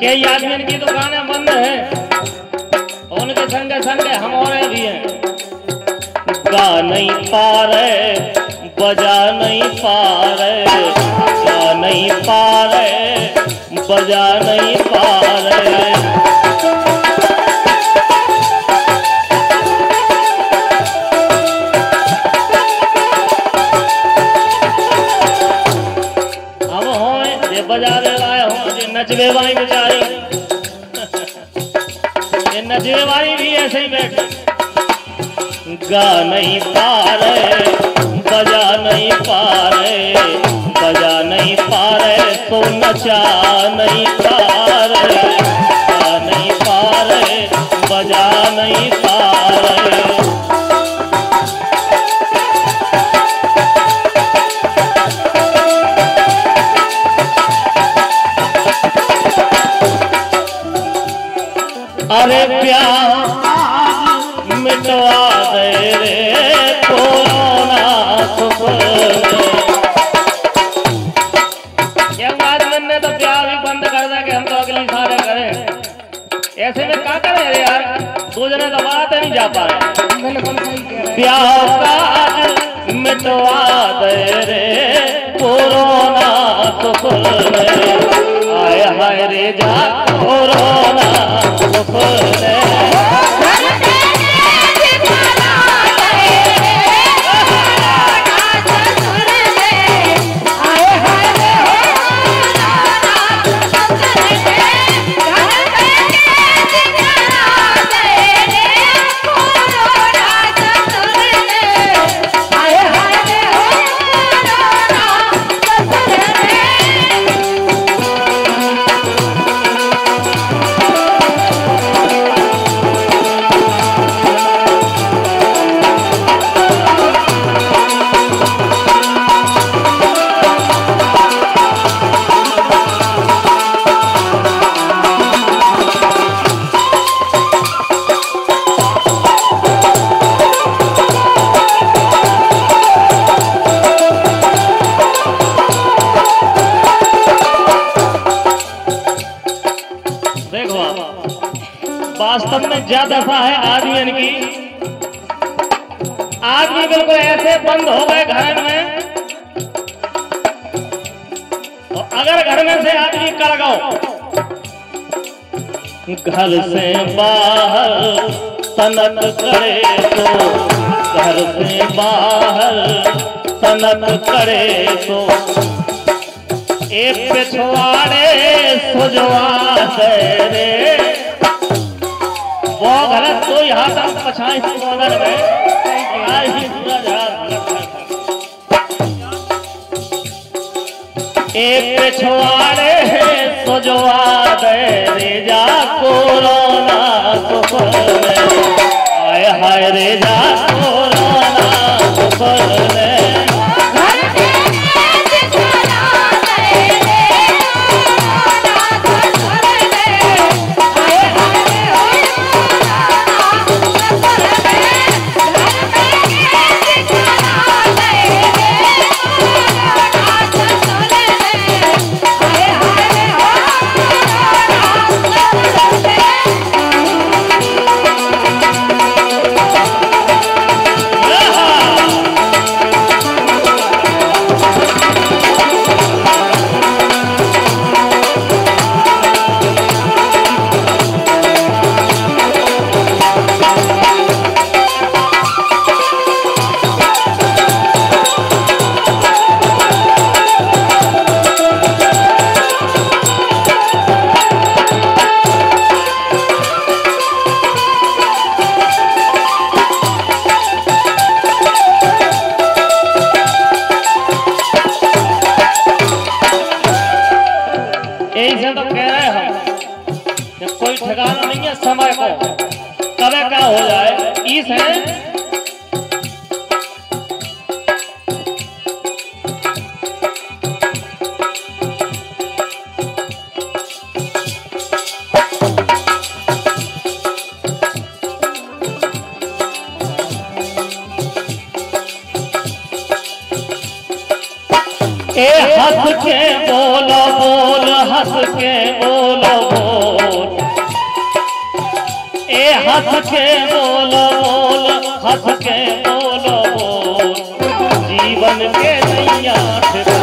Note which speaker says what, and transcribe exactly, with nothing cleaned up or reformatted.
Speaker 1: कई आदमी की दुकानें बंद है, उनके संगे संगे हमारे भी हैं। गा नहीं पा रहे, बजा नहीं पा रहे, गा नहीं पा रहे, बजा नहीं पा रहे। अब हो ये बजा दे रहा हो, ये नचवे वाली बेचारी, ये नचवे वाली भी ऐसे ही बैठे। गा नहीं पा रहे, बजा नहीं पा रहे, बजा नहीं पा रहे तो नचा नहीं पा रहे, गा नहीं पा रहे, बजा नहीं पा रहे। अरे प्यार मिटवा दे रे कोरोना ने तो प्यार भी बंद कर दे कि हम तो अगली सारे करें। ऐसे में क्या करें यार, दो जने तो बात नहीं जा पाए। प्यार का मिटवा दे रे कोरोना आए हाय रे जा कोरोना वास्तव में ज्यादा सा है आदमी की। आदमी बिल्कुल ऐसे बंद हो गए घर में, तो अगर घर में से आदमी कर गो, घर से बाहर सनक करे तो, घर से बाहर सनक करे तो, एक पिछवाड़े सुजवा रे वो गलत तो यहाँ तक पछाई मगर में एक पिछवाड़े सुजवा दे जा कोरोना आए हाय रे जा कोरोना कोई ठिकाना नहीं है समय को, कब क्या हो जाए। इस है ए हंस के बोलो बोल, हंस के बोलो बोल, हंस के बोलो बोल, हंस के बोलो बोल, जीवन के नैया ठिकाने